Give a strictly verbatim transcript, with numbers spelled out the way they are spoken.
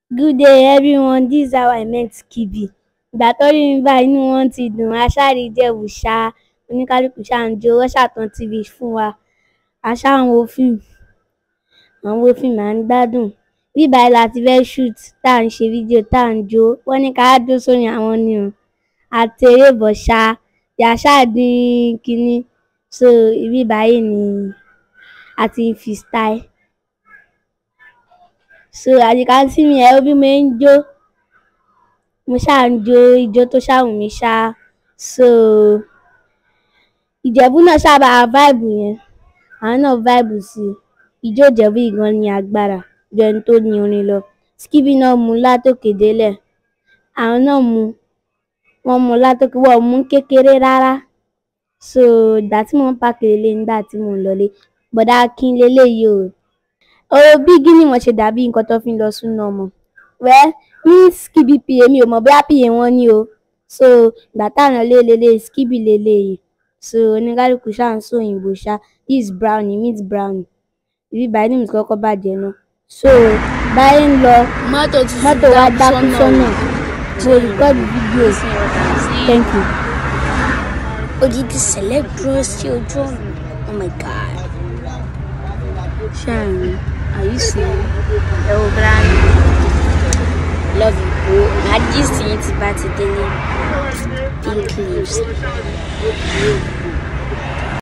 Good day, everyone. This is how I met Skiibii. Ìgbà tó rí mi báyìí inú wọn ti dùn, aṣáàrí Ìjẹ̀bú ṣá, oníkálukú ṣá ń jó, wọ́n ṣàtàn T V fún wa. Aṣá ń wo fíìmù, à ń wo fíìmù, à ń gbádùn. Bí báyìí la ti fẹ́ shoot, tá à ń ṣe fídíò, tá à ń jó. Wọ́n ní ká jó sórin àwọn ni o. Àtẹ̀ré bọ̀ ṣá, ìyá ṣáà dín kínní. So ibi báyìí ni a ti ń freestyle. So as you can see me, ẹ wo bí mo ń jó. Mo ṣáà ń jó ijó tó ṣáà wù mí ṣá. So Ìjẹ̀bú náà ṣáà bá vibe yẹn. Àwọn náà vibe sí i. Ijó Ìjẹ̀bú yìí gan ní agbára ju ẹni tó ní orin lọ. Skiibii náà mú látòkè délẹ̀. Àwọn náà mú wọ́n mú látòkè, wọ́n mú kékeré rárá. So ìgbà tí mo ń pàkì lélẹ̀ nígbà tí mo ń lọlé. Bọ̀dá Akin leléyìí o. Ọ̀rọ̀ bí gíní wọn ṣe dàbí nǹkan tó fi ń lọ súná ọmọ. Well, ní Skiibii P A mi ò mọ̀ bóyá P A wọn ní o. So ìgbà táwọn lé lélẹ̀ Skiibii leléyìí. So oníkálukú ṣá ń sọ òyìnbó ṣá. This brownie meet brownie. Ibi báyìí ni mo ti kọ́kọ́ bàjẹ́ náà. So báyìí ń lọ mọ́tò wa dákú sọ́nà. So record video. Thank you. Odidi celeb dúró sí ojú ọ̀nà. Oh my God. Sharon, are you serious? Hello, Granny. Love you, bro. I just need to buy today. Pink leaves.